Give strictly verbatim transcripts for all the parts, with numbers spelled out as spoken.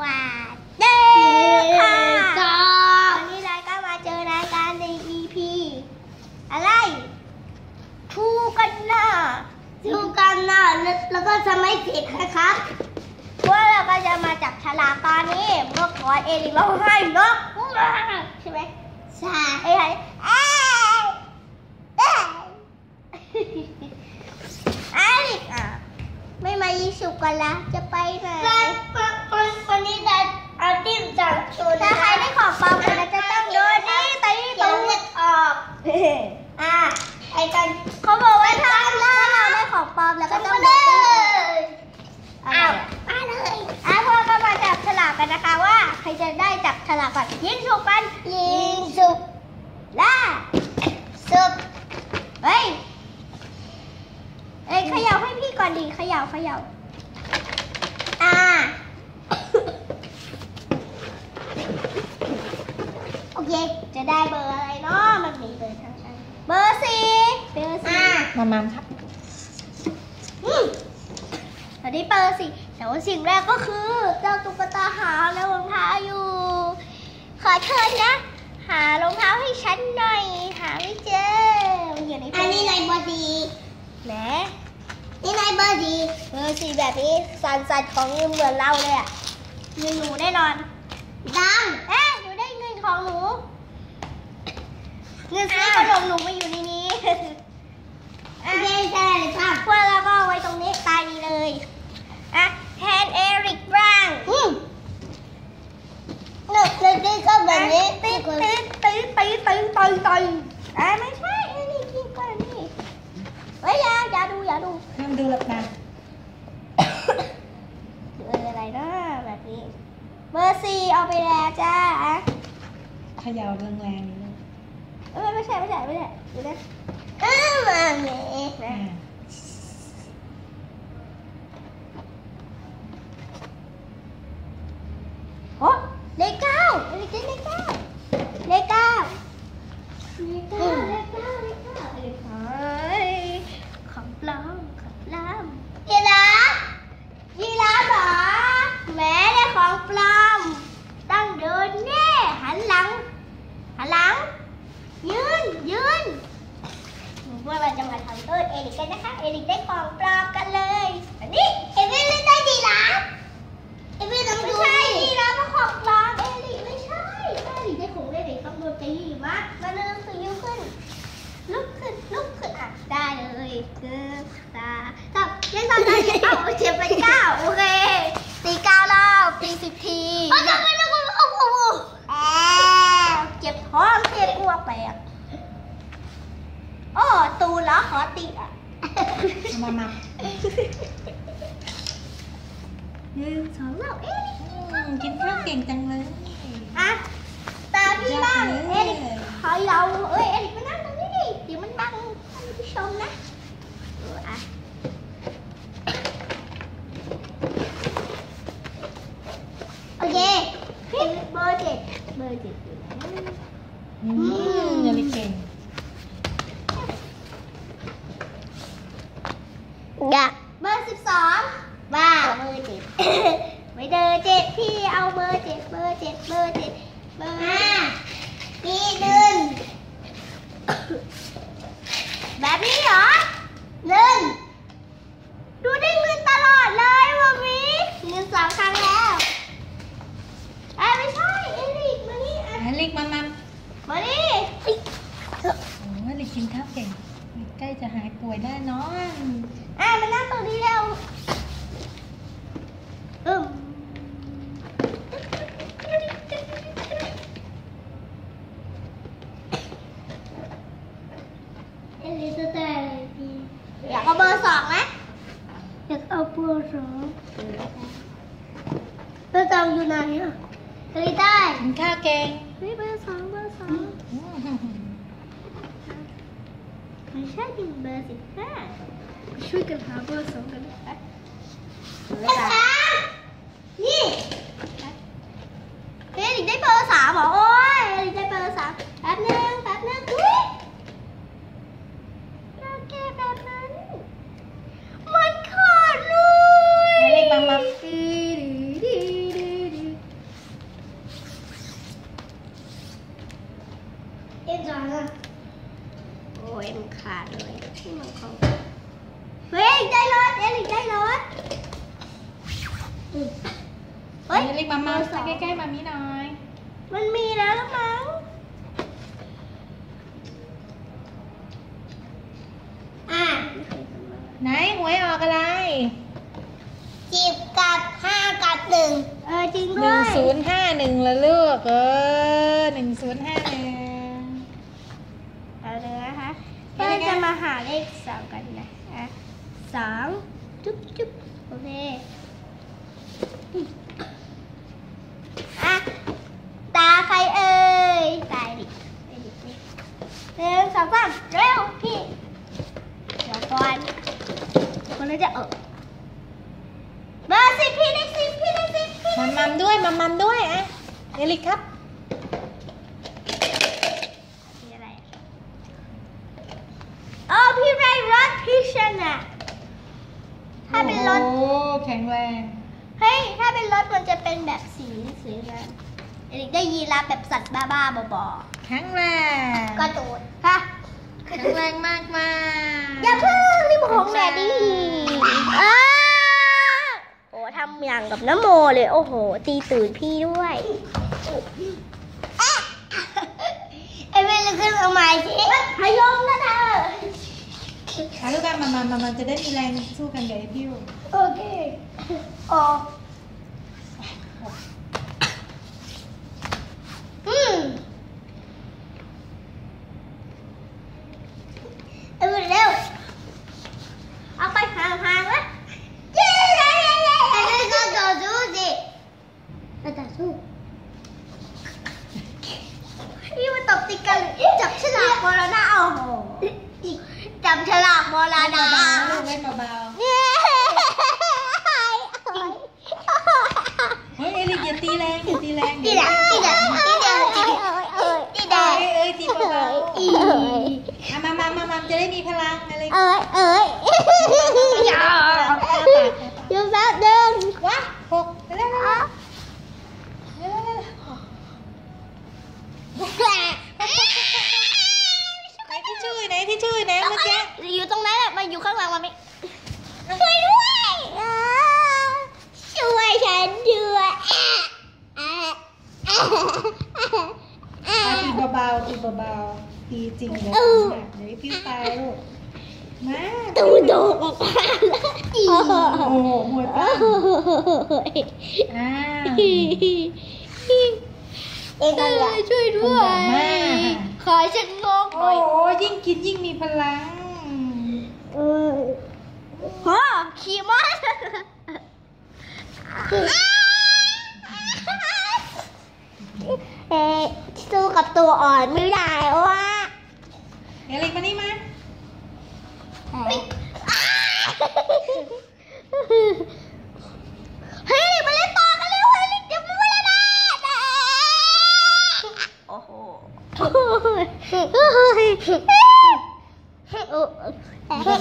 วัสดีค่ะวันนี้เราก็มาเจอรายการใน อี พี อะไรทูกันหน้าทูกันหน้าแล้วก็จะไม่ผิดนะครับเพราะเราก็จะมาจับฉลากตอนนี้เมื่อก่อนเอริกร้องไห้เนาะใช่ไหมใช่ไอ้ไอ้ไอ้ไอ้ริกอ่ะไม่มายิสุกันละจะไปไหนวันนี้ได้เอาติ้มจากชูถ้าใครได้ของปลอมคนนั้นจะต้องโดนนี่ตีตรงออกอ่ะไอ้กันเขาบอกว่าถ้าเราได้ของปลอมแล้วก็ต้องโดนอ้าวมาเลยอ่ะพวกเรามาจับฉลากกันนะคะว่าใครจะได้จับฉลากก่อนยิงสุกกันยิงสุกล่าสุกเฮ้ยเอ้ยเขย่าให้พี่ก่อนดีเขย่าเขย่าอ่าโอเคจะได้เบอร์อะไรเนาะมันมีเบอร์ทั้งนั้นเบอร์สี่เบอร์สี่มามาครับอืมตอนนี้เบอร์สี่แต่ว่าสิ่งแรกก็คือเจ้าตุ๊กตาหาแล้วรองเท้าอยู่ขอเชิญนะหารองเท้าให้ฉันหน่อยหาไม่เจออยู่ในอันนี้ในบอดีแหมนี่ในเบอร์ดีเบอร์สี่แบบนี้สันสันของเงินเหมือนเราเลยอ่ะเงินหนูแน่นอนดังเอ๊ะหนูได้เงินของหนูเงินซื้อขนมหนูมาอยู่ในนี้โอเคใช่เลยค่ะพวกเราก็ไว้ตรงนี้ตายดีเลยอ่ะแทนเอริกบ้างอืมหนูเลยดีก็แบบนี้ตีตีตีตีตีตีตีอ่ะไม่ใช่เอริกกินก่อนนี่เฮ้ยอย่าอย่าดูอย่าดูห้ามดูหรอกนะเบอร์อะไรนะแบบนี้เบอร์สี่เอาไปแล้วจ้าเขย่าแรงๆนี่เลยเออไม่ใช่ไม่ใช่ไม่ใช่ดูนะเออมาเนี่ยนะโอ้เลขเก้าเลขเก้าเลขเก้าเลขเก้าเลขเก้าเลขเก้าเลขเก้าเลขเก้าของปลอมของปลอมยีราฟยีราฟเหรอแม่ได้ของปลอมต้องเดินแน่หันหลังหันหลังยืนยืนพวกเราจะมาทำโทษเอริกกันนะคะเอริกได้ของปลอมกันเลยอันนี้เอวิลได้ยีราฟเอวิลต้องดูไม่ใช่ยีราฟเป็นของปลอมเอริกไม่ใช่เอริกได้ของเอริกต้องโดนตีวะมาเริ่มคือยืนขึ้นลุกขึ้นลุกขึ้นอ่ะได้เลยเกือบตาตับยังตอนได้เอ้าเจ็บไปเก้าโอเคตีเก้ารอบตีสิบทีโอ้ยไม่ได้คุณโอ้โหแอบเจ็บท้องเจ็บอ้วกแปลกโอ้ตูนแล้วขอตีอ่ะมามาหนึ่งสองสามเอ๊ะกินข้าวเก่งจังเลยอ่ะตาพี่บ้างเอริกขอเราเอ้ยเอริกมานั่งตรงนี้ดิเดี๋ยวมันบังท่านผู้ชมนะอ่ะโอเคพี่เบอร์เจ็ดเบอร์เจ็ดอืมยังไม่เก่งอย่าเบอร์สิบสองบ้าเบอร์เจ็ดไม่เบอร์เจ็ดพี่เอาเบอร์เจ็ดเบอร์เจ็ดเบอร์เจ็ดเบอร์ห้าพี่หนึ่งแบบนี้เหรอหนึ่งดูได้เงินตลอดเลยมามีเงินสองครั้งแล้วไอ้ไม่ใช่เอริกมานี่อ่ะเอริกมามามานี่โอ้เอริกกินข้าวเก่งใกล้จะหายป่วยแน่นอนอ่ะมานั่งตรงนี้เร็วอืมเอลิซาเบธอยากเอาเบอร์สองไหมอยากเอาเบอร์สองเบอร์สองอยู่ไหนอ่ะเฮ้ยได้กินข้าวเก่งเฮ้ยเบอร์สองเบอร์สองไม่ใช่เป็นเบอร์สิบห้าช่วยกันหาเบอร์สองกันนะเบอร์สามนี่เฮ้ยได้เบอร์สามเหรอโอ้ยได้เบอร์สามแป๊บนึงแป๊บนึงอุ้ยเราแก้แบบนั้นมันขาดเลยเอริกมามาเฮ้ยเอลิกมามาใกล้ๆมามีหน่อยมันมีแล้วละมั้งอ่ะไหนหวยออกอะไรสิบกับห้ากับหนึ่งเออจริงหด้นึ่วงยศูนย์ห้าหนึ่งละลูกเออหนึ่งศูนย์ห้าหนึ่งเอาเลยนะคะเราจะมาหาเลขสองกันนะอ่ะสองจุ๊บจุ๊บโอเคอ่ะตาใครเอ่ยตายดิไปดิดิหนึ่งสองสามเร็วพี่เดี๋ยวก่อนคนเราจะเออเบอร์สิบพี่ได้สิบพี่ได้สิบพี่มัมมัมด้วยมัมมัมด้วยอ่ะเอลิกครับมีอะไรอ๋อพี่ได้รถพี่ชนะถ้าเป็นรถโอ้แข็งแรงเฮ้ย ถ้าเป็นรถมันจะเป็นแบบสีสีนะเอริกได้ยีราฟแบบสัตว์บ้าๆบอแข็งแรงๆกระโดดฮะแข็งแรงมากมากอย่าเพิ่งรีบของแดดดี้อ้าโอ้ทำอย่างกับน้ำโมเลย โอ้โห ตีตื่นพี่ด้วยไอ้เวลขึ้นมาใหม่สิพยงนะเธออ่ะลูกกันมัมมัมมัมมัมจะได้มีแรงสู้กันกับไอ้พิวโอเคโอ้อืมเอาไปเร็วเอาไปห่างๆนะเย้เย้เย้เย้เย้ก็ต่อสู้สิก็ต่อสู้นี่มันตบติดกันจับฉลากโบราณเอาโหจับฉลากโบราณเล่นเบาๆลูกเล่นเบาเย้ๆเฮ้ยเอลิกอย่าตีแรงอย่าตีแรงตีด่าตีด่าตีด่าตีด่าเอ้ยเอ้ยตีเบาๆเอ้ยอ่ะมามามามาจะได้มีพลังอะไรเอ้ยเอ้ยอย่าอยู่แป๊บนึงว้าหกเร็วๆเร็วๆเร็วๆเร็วๆไหนที่ชื่อไหนที่ชื่อไหนเมื่อกี้อยู่ตรงนั้นแหละมาอยู่ข้างหลังมันไม่ช่วยด้วยช่วยฉันด้วยอ่ะตีเบาๆตีเบาๆตีจริงเดี๋ยวหนักเดี๋ยวไอ้พิวตายลูกมาตูโดกออกมาแล้วโอ้โหมวยปั้มอ่าเองก็ช่วยด้วยขอฉันงงหโอ้น่อยโหยิ่งกินยิ่งมีพลังเออฮะขี่ม้าเอ๊ะสู้กับตัวอ่อนไม่ได้ว่ะเอลิกมานี่มาเฮ้ยมาเล่นต่อกันเร็วเฮ้ยเดี๋ยวมันไม่ได้นะโอ้โหเบาเบาๆเบา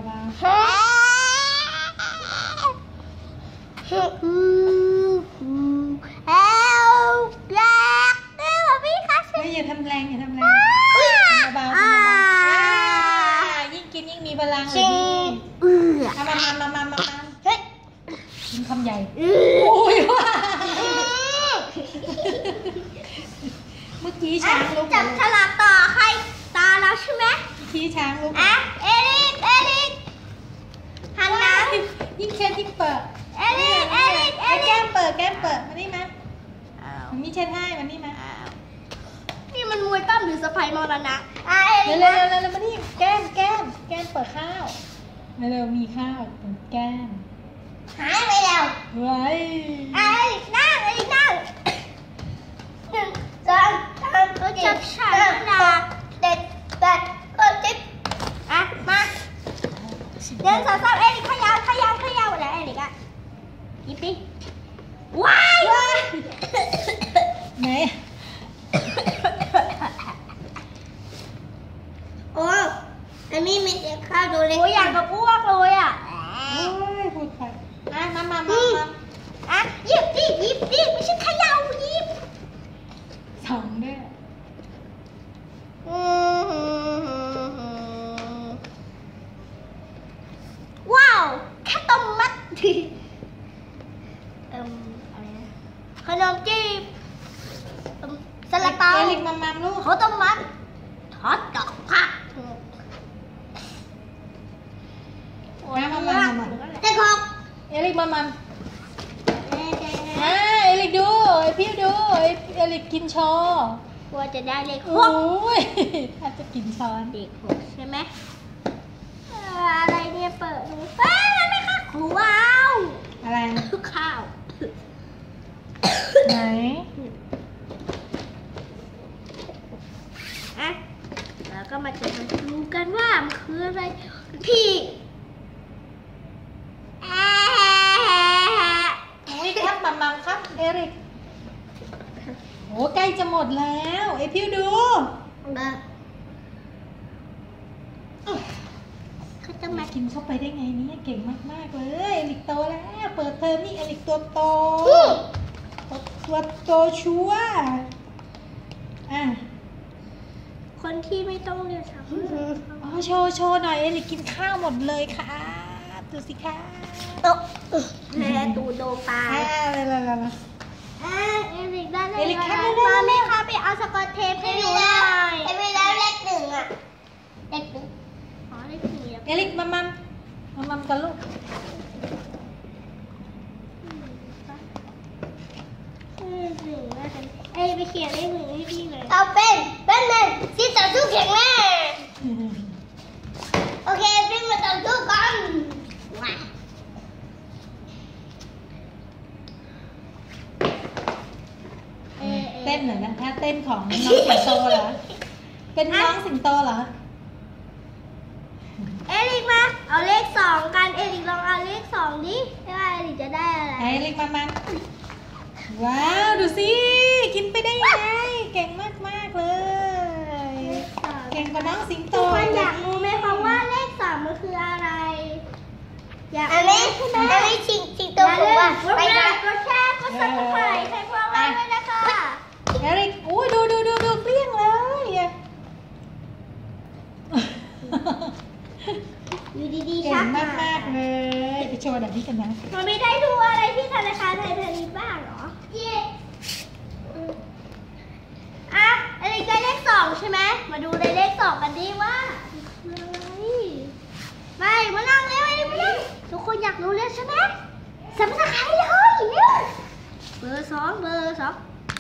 เอ้าแรกเอ้าพี่คะๆเฮ้ยอย่าทำแรงอย่าทำแรงเบาๆเบาๆอ่ายิ่งกินยิ่งมีพลังเลยจริดีงเอือเอามามามามามามาเฮ้ยกินคำใหญ่อืโอ้อยว้าเมื่อกี้ช้างลุกจับฉลากต่อใครตาแล้วใช่ไหมเมื่อกี้ช้างลุกอ่ะเอริกเอริกหันหลังยิ่งเช็ดยิ่งเปิดเอริกเอริกเอไอ้ริแก้กมเปิดแก้มเปิดมานี่มามันมีเช็ดให้มันนี่มานี่มันมวยปั้มหรือสะพายมรณะอ่ะเอริเร็กวเร็วเร็วเร็วมานี่แก้มแก้มแก้มเปิดข้าวเร็วเร็วมีข้าวตรงแก้มหายไปแล้วไว้อ่ะเอริกนั่งเอริกนั่งหนึ่งสองสามสี่ห้าเจ็ดแปดเก้าสิบอ่ะมาหนึ่งสองสามเอริกขยับขยับขยับอะไรเอริกอ่ะหยิบดิว้ายว้ายไหนโอ้อันนี้มีแต่ข้าวดูเล็กโอ้ยอยากกับอ้วกเลยอ่ะโอ้ยพูดไปอ่ะมามามามาอ่ะหยิบดิหยิบดิไม่ใช่เขย่าหยิบสองด้วยว้าวข้าวต้มมัดเอ่มอะไรนะขนมจีบเอิ่มซาลาเปาเอลิกมัมมัมลูกเขาวต้มมัดทอดดอกผักแม่มัมมัมมัมแต่ของเอลิกมัมมัมอ่าเอลิกดูไอพี่ดูไอเอลิกกินโชว์กลัวจะได้เลขหโอ้กยอาจจะกินช้อนเด็กหกใช่ไหมเอ่ออะไรเนี่ยเปิดดูเอ้ยไม่ค่ะว้าวอะไรข้าวไหนอ่ะแล้วก็มาจะมาดูกันว่ามันคืออะไรพี่แอะอุ้ยครับมัมมัมครับเอริกโอ้ใกล้จะหมดแล้วไอพี่ดูแบบเขาจะมากินเข้าไปได้ไงเนี่ยเก่งมากๆเลยเอลิกโตแล้วเปิดเทอมนี่เอลิกตัวโตตัวโตชัวร์อ่ะคนที่ไม่ต้องเรียนสามอ๋อโชว์โชว์หน่อยเอลิกกินข้าวหมดเลยค่ะดูสิคะโต๊ะแม่ตูโดปลาอ่าอะไรอะไรอ่ะเอริกได้เลยเอริกครับมาแม่คะไปเอาสกอตเทปให้หนูหน่อยเอมิแล้วเลขหนึ่งอ่ะเลขหนึ่งอ๋อเลขหนึ่งอ่ะเอลิกมัมมัมมัมมัมกันลูกเลขหนึ่งน่าจะเอ้ยไปเขียนเลขหนึ่งให้พี่หน่อยเอาเป็นเป็นหนึ่งที่ต่อสู้แข็งแรงโอเคพี่มาต่อสู้กันว้าเอ้ยเต้นเหรอนะถ้าเต้นของน้องสิงโตเหรอเป็นน้องสิงโตเหรอเอริกมาเอาเลขสองกันเอริกลองเอาเลขสองดิว่าเอริกจะได้อะไรไอเอลิกมัมมัมว้าวดูสิกินไปได้ยังไงเก่งมากๆเลย เก่งกว่าน้องสิงโตทุกคนอยากรู้ไหมคะว่าเลขสามมันคืออะไร อยากอันรู้นี้ใช่ไหมอันนี้ชิงชิงตัวผมว่าอย่าไปลืกัมนกดแชร์กดซับสไครต์ให้พวกเราด้วยนะคะเอริกอุ้ยดูดูดูดูเกลี้ยงเลยอะอยู่ดีๆเก่ชังกมากมากๆเลยไปโชว์แบบนี้กันนะมันไม่ได้ดูอะไรที่ธนาคารไทยพาณิชย์บ้างเหรอเย่อ่ะอะไรก็เลขสองใช่ไหมมาดูในเลขสองกันดีว่าคืออะไรไม่มานั่งเร็วไอ้นี่มานั่งทุกคนอยากรู้แล้วใช่ไหมสับสไครต์เลยเนี่ยเบอร์สองเบอร์สอง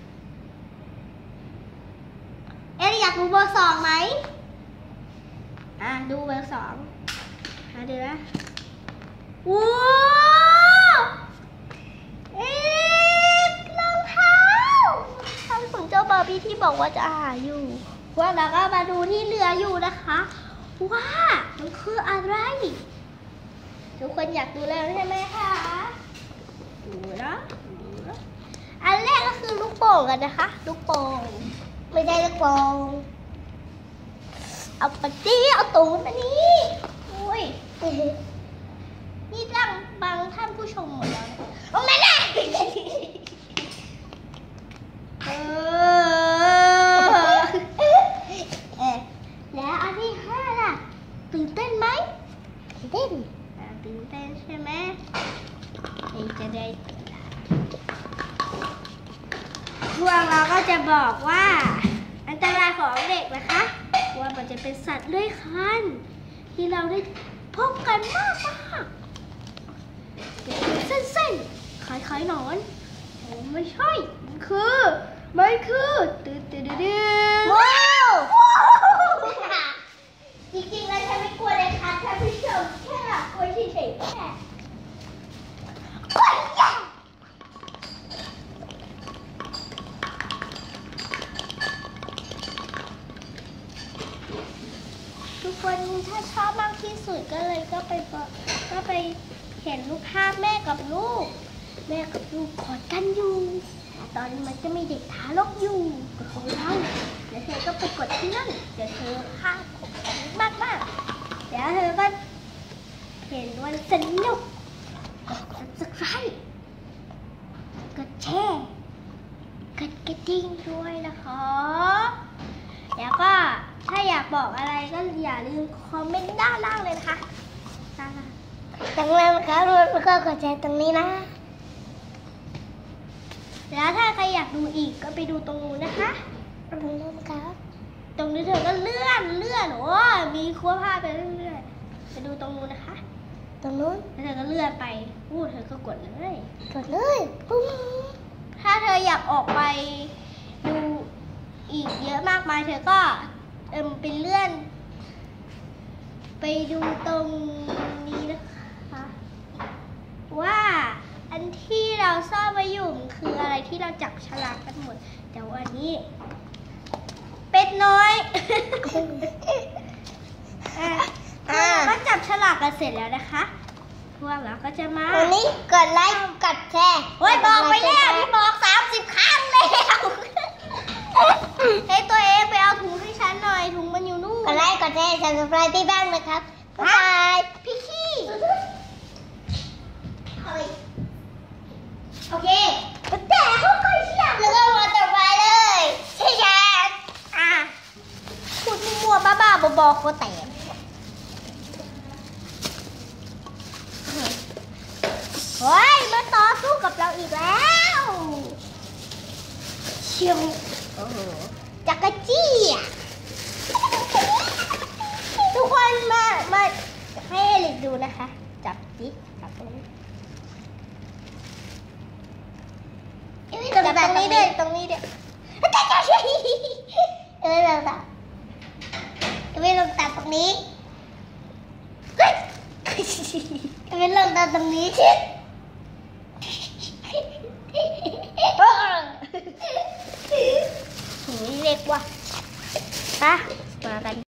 เอ๊ะอยากดูเบอร์สองไหมอ่ะดูเบอร์สองหาดูนะว้าวเอ๊ะรองเท้าท่านของเจ้าบาร์บี้ที่บอกว่าจะหาอยู่ว่าแล้วก็มาดูที่เหลืออยู่นะคะว่ามันคืออะไรทุกคนอยากดูแล้วใช่ไหมคะดูนะดูนะอันแรกก็คือลูกโป่งกันนะคะลูกโป่งไม่ได้ลูกโป่งเอาปะจี้เอาตูนมานี่อุ้ยนี่ตั้งบังท่านผู้ชมหมดแล้วนะเอาไม่ได้เออเอ๊ะแล้วอันที่ห้าล่ะตื่นเต้นไหมตื่นเต้นอ่าตื่นเต้นใช่ไหมเอ๊ะจะได้พวกเราก็จะบอกว่าอันตรายของเด็กนะคะว่ามันจะเป็นสัตว์เลื้อยคลานที่เราได้พบกันมากมากเส้นๆคล้ายๆหนอนโอ้ไม่ใช่มันคือมันคือตื่นตื่นตื่นว้าวจริงๆแล้วฉันไม่กลัวเลยค่ะท่านผู้ชมแค่กลัวเฉยๆแค่ทุกคนถ้าชอบมากที่สุดก็เลยก็ไปก็ไปเห็นรูปภาพแม่กับลูก แม่กับลูกกอดกันอยู่ ตอนนี้มันจะมีเด็กทารกอยู่กับของเราแล้วเธอก็ไปกดที่นั่นเดี๋ยวเธอภาพของมากมากๆแล้วเธอก็เห็นวันสนุกกด subscribe กดแชร์กดกระดิ่งด้วยนะคะแล้วก็ถ้าอยากบอกอะไรก็อย่าลืมคอมเมนต์ด้านล่างเลยนะคะด้านล่างดังนั้นนะคะทุกคนก็กดแชร์ตรงนี้นะแล้วถ้าใครอยากดูอีกก็ไปดูตรงนู้นนะคะตรงนู้นครับตรงนี้เธอก็เลื่อนเลื่อนโอ้มีขั้วผ้าไปเรื่อยๆไปดูตรงนู้นนะคะตรงนู้นแล้วเธอก็เลื่อนไปอู้เธอก็กดเลยกดเลยปุ้งถ้าเธออยากออกไปดูอีกเยอะมากมายเธอก็เอิมไปเลื่อนไปดูตรงนี้นะคะว่าอันที่เราซ่อนไว้อยู่คืออะไรที่เราจับฉลากกันหมดแต่วันนี้เป็ดน้อยอ่ะก็จับฉลากกันเสร็จแล้วนะคะพวกเราก็จะมาวันนี้กดไลค์กดแชร์โอ้ยบอกไปแล้วพี่บอกสามสิบครั้งแล้วให้ตัวเองไปเอาถุงให้ฉันหน่อยถุงมันอยู่นู่นกดไลค์กดแชร์สับสไครบ์ที่บ้านนะครับบ๊ายบายพี่ขี้โอเคแต่เขาก็เชื่อแล้วก็มาต่อไปเลยใช่ไหมอ่ะพูดมั่วบ้าบ้าบอบอโคแตกเฮ้ยมาต่อสู้กับเราอีกแล้วเชียวโอ้โหจักรจี้อ่ะทุกคนมามาให้เอลิกดูนะคะจับดิจับตรงนี้จับตรงนี้ด้วยตรงนี้ด้วยเอ้ยเราตัดไม่ลงตัดตรงนี้ไม่ลงตัดตรงนี้หูเล็กว่ะฮะมากัน